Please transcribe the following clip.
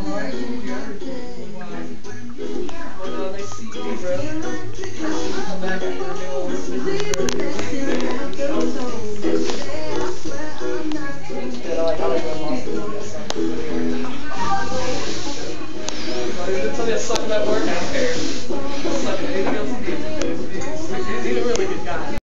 Nice seeing you, bro. Nice to come back after a meal. Tell me to suck that workout hair. Suck anything else you need. He's a really good guy.